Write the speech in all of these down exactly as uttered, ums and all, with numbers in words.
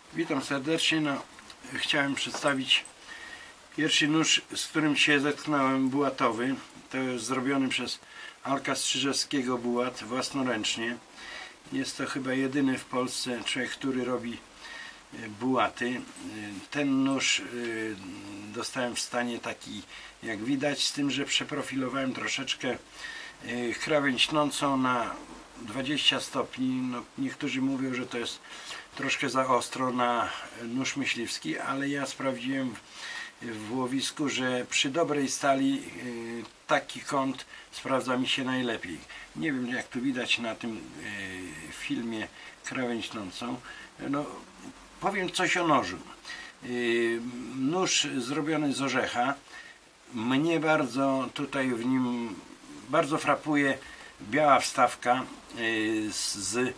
Witam serdecznie. No, chciałem przedstawić pierwszy nóż, z którym się zetknąłem, bułatowy. To jest zrobiony przez Alka Strzyżewskiego bułat własnoręcznie. Jest to chyba jedyny w Polsce człowiek, który robi bułaty. Ten nóż dostałem w stanie taki, jak widać, z tym, że przeprofilowałem troszeczkę krawędź tnącą na dwadzieścia stopni. No, niektórzy mówią, że to jest troszkę za ostro na nóż myśliwski, ale ja sprawdziłem w łowisku, że przy dobrej stali taki kąt sprawdza mi się najlepiej. Nie wiem, jak tu widać na tym filmie krawędź tnącą. No, powiem coś o nożu. Nóż zrobiony z orzecha. Mnie bardzo tutaj w nim bardzo frapuje biała wstawka z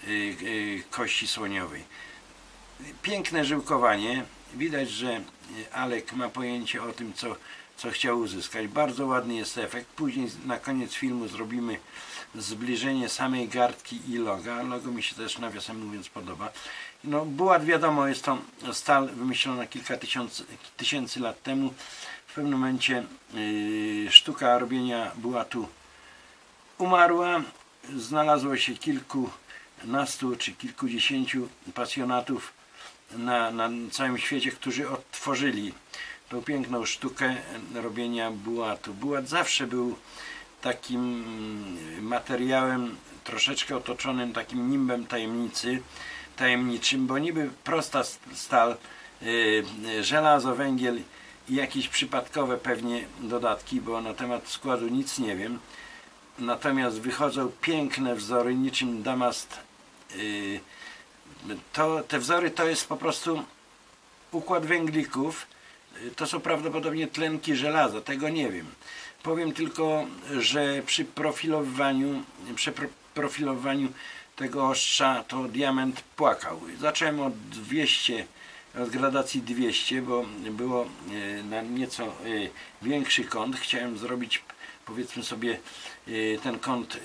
kości słoniowej. Piękne żyłkowanie. Widać, że Alek ma pojęcie o tym, co, co chciał uzyskać. Bardzo ładny jest efekt. Później na koniec filmu zrobimy zbliżenie samej gardki i loga. Logo mi się też, nawiasem mówiąc, podoba. No, bułat, wiadomo, jest to stal wymyślona kilka tysięcy, tysięcy lat temu. W pewnym momencie yy, sztuka robienia bułatu umarła. Znalazło się kilkunastu czy kilkudziesięciu pasjonatów na, na całym świecie, którzy odtworzyli tą piękną sztukę robienia bułatu. Bułat zawsze był takim materiałem troszeczkę otoczonym takim nimbem tajemnicy, tajemniczym, bo niby prosta stal, yy, żelazo, węgiel i jakieś przypadkowe pewnie dodatki, bo na temat składu nic nie wiem. Natomiast wychodzą piękne wzory, niczym damast. Yy, to, te wzory to jest po prostu układ węglików. Yy, to są prawdopodobnie tlenki żelaza, tego nie wiem. Powiem tylko, że przy profilowaniu, przy profilowaniu tego ostrza to diament płakał. Zacząłem od dwieście, od gradacji dwieście, bo było yy, na nieco yy, większy kąt. Chciałem zrobić, powiedzmy sobie, ten kąt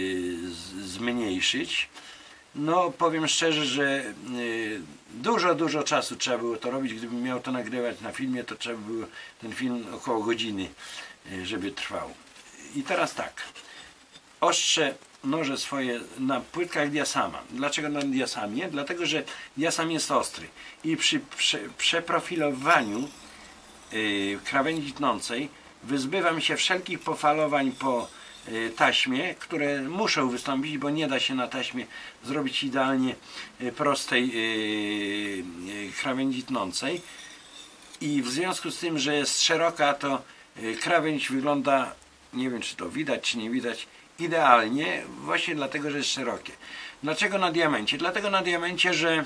zmniejszyć. No, powiem szczerze, że dużo, dużo czasu trzeba było to robić. Gdybym miał to nagrywać na filmie, to trzeba było ten film około godziny, żeby trwał. I teraz tak. Ostrzę noże swoje na płytkach diasama. Dlaczego na diasamie? Dlatego, że diasam jest ostry. I przy prze, przeprofilowaniu yy, krawędzi tnącej wyzbywam się wszelkich pofalowań po taśmie, które muszą wystąpić, bo nie da się na taśmie zrobić idealnie prostej krawędzi tnącej. I w związku z tym, że jest szeroka, to krawędź wygląda, nie wiem, czy to widać, czy nie widać, idealnie, właśnie dlatego, że jest szerokie. Dlaczego na diamencie? Dlatego na diamencie, że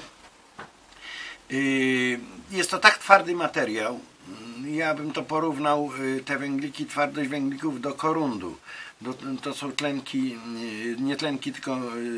jest to tak twardy materiał. Ja bym to porównał, te węgliki, twardość węglików do korundu. Do, to są tlenki, nie tlenki, tylko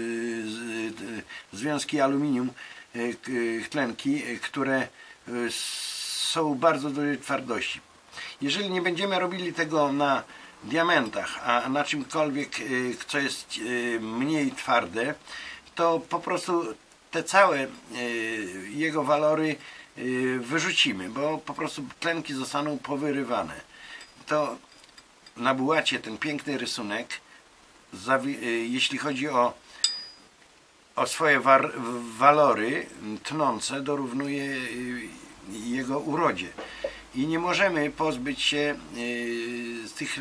związki aluminium, tlenki, które są bardzo dużej twardości. Jeżeli nie będziemy robili tego na diamentach, a na czymkolwiek, co jest mniej twarde, to po prostu te całe jego walory wyrzucimy, bo po prostu tlenki zostaną powyrywane. To na bułacie ten piękny rysunek, jeśli chodzi o, o swoje war, walory tnące, dorównuje jego urodzie. I nie możemy pozbyć się z tych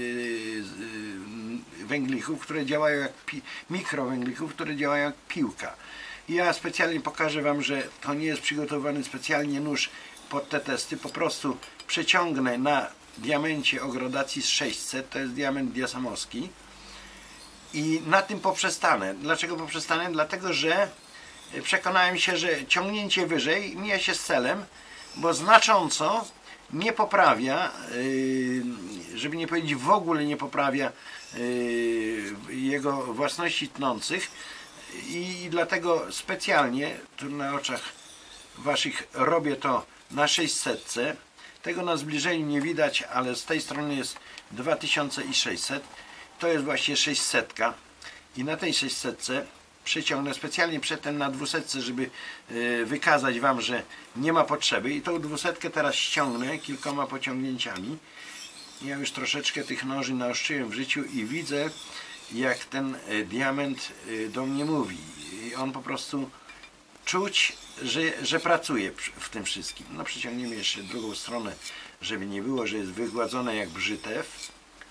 węglików, które działają jak pi, mikrowęglików, które działają jak piłka. I ja specjalnie pokażę Wam, że to nie jest przygotowany specjalnie nóż pod te testy. Po prostu przeciągnę na diamencie o gradacji z sześćset, to jest diament diasamowski, i na tym poprzestanę. Dlaczego poprzestanę? Dlatego, że przekonałem się, że ciągnięcie wyżej mija się z celem, bo znacząco nie poprawia, żeby nie powiedzieć w ogóle nie poprawia jego własności tnących. I dlatego specjalnie tu na oczach Waszych robię to na sześćset. Tego na zbliżeniu nie widać, ale z tej strony jest dwa tysiące sześćset. To jest właśnie sześćset. I na tej sześćset przyciągnę specjalnie przedtem na dwusetce, żeby wykazać Wam, że nie ma potrzeby. I tą dwusetkę teraz ściągnę kilkoma pociągnięciami. Ja już troszeczkę tych noży naostrzyłem w życiu i widzę, jak ten diament do mnie mówi. I on po prostu czuć, że, że pracuje w tym wszystkim. No przyciągniemy jeszcze drugą stronę, żeby nie było, że jest wygładzone jak brzytew.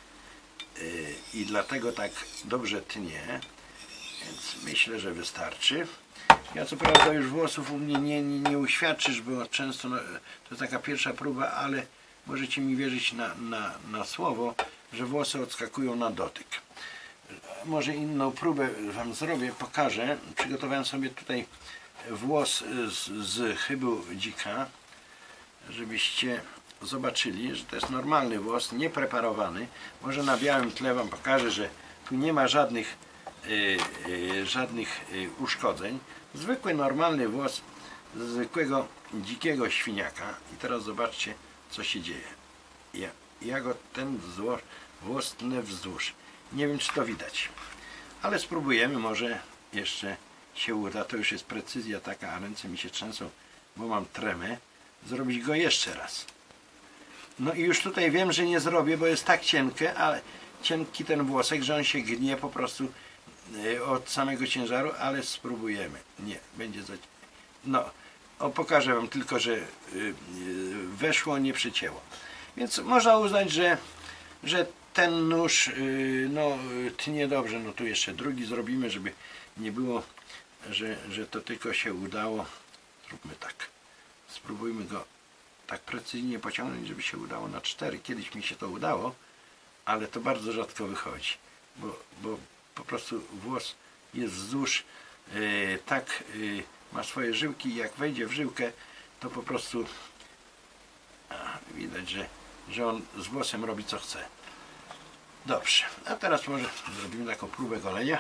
I dlatego tak dobrze tnie. Więc myślę, że wystarczy. Ja co prawda już włosów u mnie nie, nie, nie uświadczysz, bo często no, to jest taka pierwsza próba, ale możecie mi wierzyć na, na, na słowo, że włosy odskakują na dotyk. Może inną próbę Wam zrobię, pokażę. Przygotowałem sobie tutaj włos z, z chybu dzika, żebyście zobaczyli, że to jest normalny włos, niepreparowany. Może na białym tle Wam pokażę, że tu nie ma żadnych, yy, yy, żadnych yy, uszkodzeń. Zwykły, normalny włos zwykłego dzikiego świniaka. I teraz zobaczcie, co się dzieje. Ja, ja go ten wzło, włos tnę wzdłuż. Nie wiem, czy to widać, ale spróbujemy, może jeszcze się uda. To już jest precyzja taka, a ręce mi się trzęsą, bo mam tremę. Zrobić go jeszcze raz. No i już tutaj wiem, że nie zrobię, bo jest tak cienkie, ale cienki ten włosek, że on się gnie po prostu od samego ciężaru, ale spróbujemy. Nie, będzie za... No, o, pokażę Wam tylko, że weszło, nie przycięło. Więc można uznać, że, że ten nóż no, tnie dobrze. No tu jeszcze drugi zrobimy, żeby nie było, że, że to tylko się udało. Zróbmy tak. Spróbujmy go tak precyzyjnie pociągnąć, żeby się udało na cztery. Kiedyś mi się to udało, ale to bardzo rzadko wychodzi, bo, bo po prostu włos jest wzdłuż, yy, tak yy, ma swoje żyłki i jak wejdzie w żyłkę, to po prostu a, widać, że, że on z włosem robi co chce. Dobrze, a teraz może zrobimy taką próbę golenia.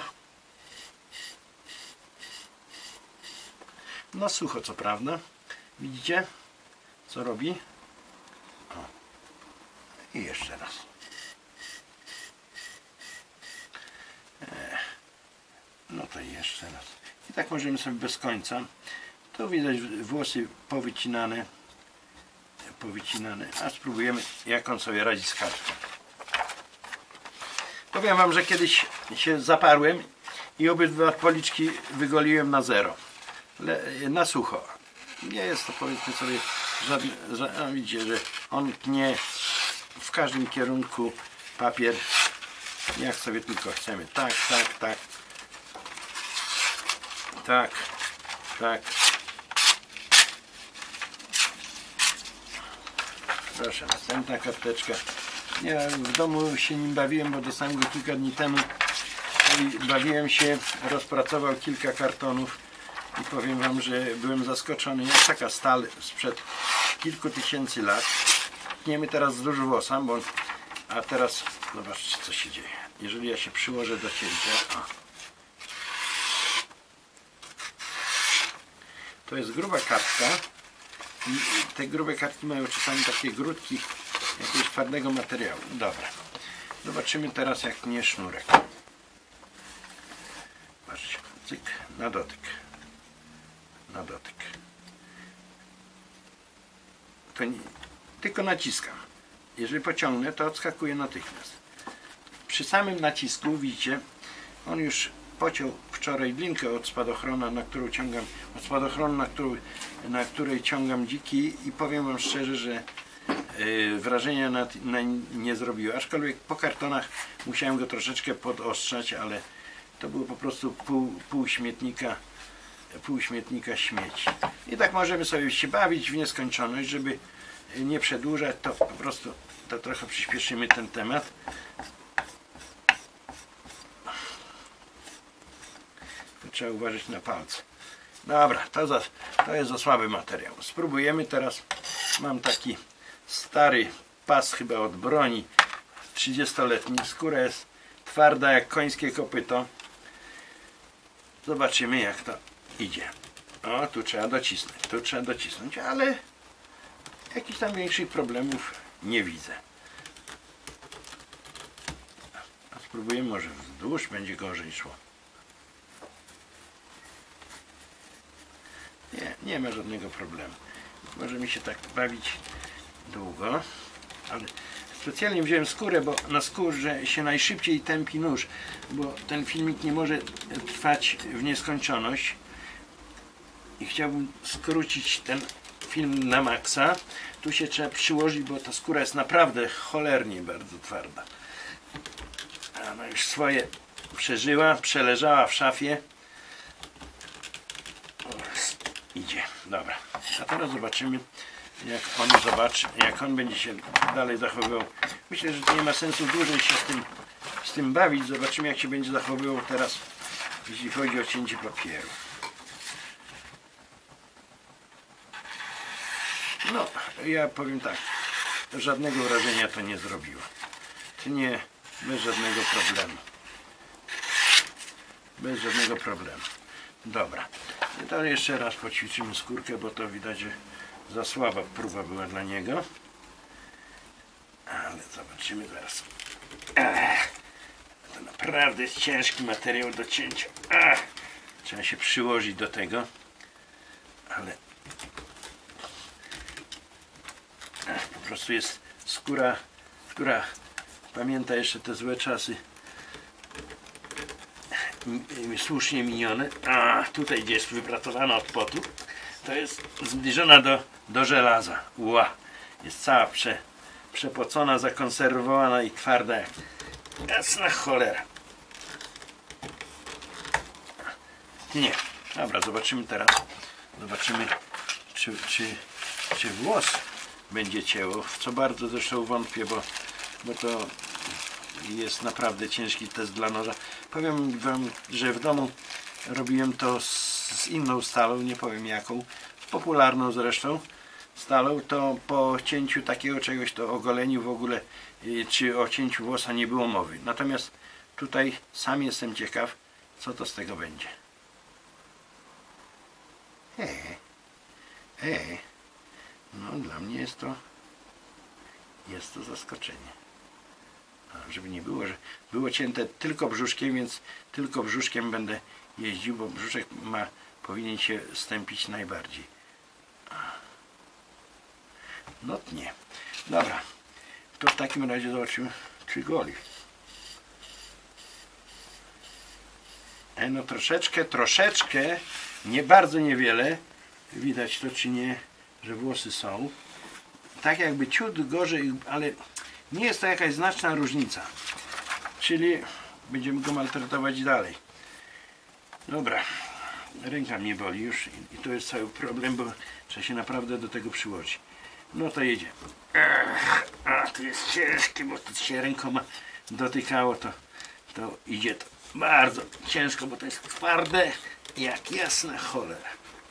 No sucho, co prawda. Widzicie, co robi? O. I jeszcze raz. No to jeszcze raz. I tak możemy sobie bez końca. Tu widać włosy powycinane. Powycinane. A spróbujemy, jak on sobie radzi z kartką. Powiem Wam, że kiedyś się zaparłem i obydwa policzki wygoliłem na zero. Le, na sucho. Nie jest to, powiedzmy sobie, żadne, że, a widzicie, że on tnie w każdym kierunku papier, jak sobie tylko chcemy. Tak, tak, tak. Tak, tak. Proszę, następna karteczka. Ja w domu się nim bawiłem, bo dostałem go kilka dni temu i bawiłem się, rozpracował kilka kartonów i powiem Wam, że byłem zaskoczony. Jest taka stal sprzed kilku tysięcy lat. Tniemy teraz wzdłuż włosa, bo... a teraz zobaczcie, co się dzieje. Jeżeli ja się przyłożę do cięcia, o. To jest gruba kartka i te grube kartki mają czasami takie grudki jakiegoś twardego materiału. Dobra, zobaczymy teraz, jak tnie sznurek. Patrzcie, cyk, na dotyk, na dotyk. To nie, tylko naciskam. Jeżeli pociągnę, to odskakuje natychmiast. Przy samym nacisku, widzicie, on już pociął wczoraj linkę od spadochrona, na którą ciągam, od spadochronu, na, którą, na której ciągam dziki i powiem Wam szczerze, że yy, wrażenia na, na nie zrobiło. Aczkolwiek po kartonach musiałem go troszeczkę podostrzać, ale to było po prostu pół, pół śmietnika, pół śmietnika śmieci. I tak możemy sobie się bawić w nieskończoność, żeby nie przedłużać, to po prostu to trochę przyspieszymy ten temat. Trzeba uważać na palce. Dobra, to, za, to jest za słaby materiał. Spróbujemy teraz. Mam taki stary pas chyba od broni, trzydziestoletni. Skóra jest twarda jak końskie kopyto. Zobaczymy, jak to idzie. O, tu trzeba docisnąć, tu trzeba docisnąć, ale jakichś tam większych problemów nie widzę. A spróbujemy, może wzdłuż będzie gorzej szło. Nie, nie ma żadnego problemu. Możemy się tak bawić długo, ale specjalnie wziąłem skórę, bo na skórze się najszybciej tępi nóż, bo ten filmik nie może trwać w nieskończoność i chciałbym skrócić ten film na maksa. Tu się trzeba przyłożyć, bo ta skóra jest naprawdę cholernie bardzo twarda. Ona już swoje przeżyła, przeleżała w szafie. O, idzie, dobra. A teraz zobaczymy, jak on zobaczy, jak on będzie się dalej zachowywał. Myślę, że to nie ma sensu dłużej się z tym, z tym bawić. Zobaczymy, jak się będzie zachowywał teraz, jeśli chodzi o cięcie papieru. No, ja powiem tak, żadnego wrażenia to nie zrobiło. Nie, bez żadnego problemu. Bez żadnego problemu. Dobra, i to jeszcze raz poćwiczymy skórkę, bo to widać, że za słaba próba była dla niego. Ale zobaczymy zaraz. Ech, to naprawdę jest ciężki materiał do cięcia. Ech, trzeba się przyłożyć do tego. Ale ech, po prostu jest skóra, która pamięta jeszcze te złe czasy słusznie minione. A tutaj, gdzie jest wypracowana od potu, to jest zbliżona do, do żelaza. Ła, jest cała prze, przepocona, zakonserwowana i twarda jak jasna cholera. Nie, dobra, zobaczymy teraz. Zobaczymy, czy, czy, czy włos będzie cięło, w co bardzo zresztą wątpię, bo, bo to jest naprawdę ciężki test dla noża. Powiem wam, że w domu robiłem to z, z inną stalą, nie powiem jaką, popularną zresztą stalą, to po cięciu takiego czegoś, to o goleniu w ogóle, czy o cięciu włosa nie było mowy. Natomiast tutaj sam jestem ciekaw, co to z tego będzie. Eee, eee. No dla mnie jest to, jest to zaskoczenie. Żeby nie było, że było cięte tylko brzuszkiem, więc tylko brzuszkiem będę jeździł, bo brzuszek ma, powinien się stępić najbardziej. No nie. Dobra. To w takim razie zobaczymy, czy goli. E, no troszeczkę, troszeczkę, nie bardzo niewiele. Widać to czy nie, że włosy są. Tak jakby ciut gorzej, ale nie jest to jakaś znaczna różnica. Czyli będziemy go maltretować dalej. Dobra. Ręka mnie boli już i to jest cały problem, bo trzeba się naprawdę do tego przyłożyć. No to jedzie. Ech, a to jest ciężkie, bo to się rękoma dotykało, to, to idzie to bardzo ciężko, bo to jest twarde jak jasna cholera.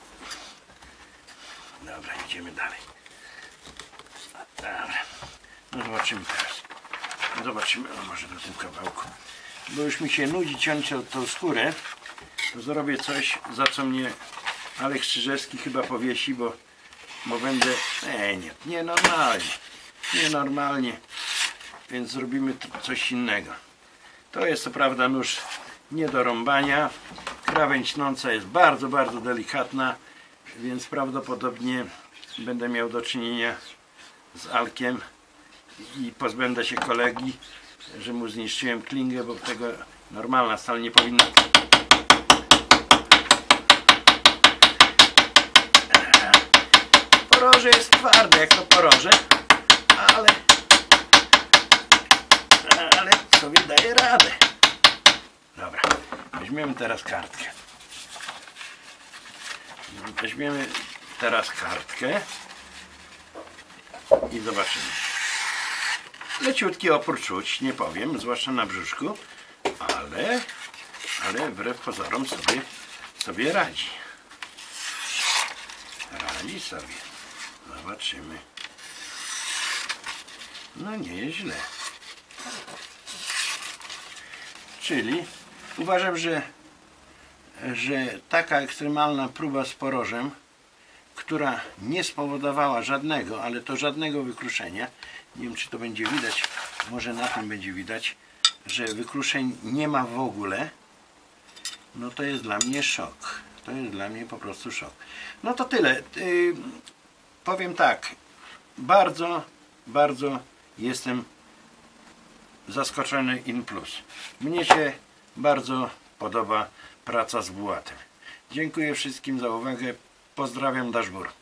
Dobra, idziemy dalej. Dobra. No zobaczymy teraz. No zobaczymy, no może na tym kawałku. Bo już mi się nudzi ciąć tą skórę, to zrobię coś, za co mnie Alek Strzyżewski chyba powiesi, bo, bo będę... E, nie, nie normalnie. Nienormalnie. Więc zrobimy coś innego. To jest co prawda nóż nie do rąbania. Krawędź tnąca jest bardzo, bardzo delikatna, więc prawdopodobnie będę miał do czynienia z Alkiem i pozbędę się kolegi, że mu zniszczyłem klingę, bo tego normalna stal nie powinna. Poroże jest twarde jak to poroże, ale ale sobie daje radę. Dobra, weźmiemy teraz kartkę. Weźmiemy teraz kartkę i zobaczymy. Leciutki opór czuć, nie powiem, zwłaszcza na brzuszku, ale, ale wbrew pozorom sobie, sobie radzi. Radzi sobie. Zobaczymy. No nie jest źle. Czyli uważam, że, że taka ekstremalna próba z porożem, która nie spowodowała żadnego, ale to żadnego wykruszenia, nie wiem czy to będzie widać, może na tym będzie widać, że wykruszeń nie ma w ogóle, no to jest dla mnie szok. To jest dla mnie po prostu szok. No to tyle. Yy, powiem tak. Bardzo, bardzo jestem zaskoczony in plus. Mnie się bardzo podoba praca z Bułatem. Dziękuję wszystkim za uwagę. Pozdrawiam, Dashbur.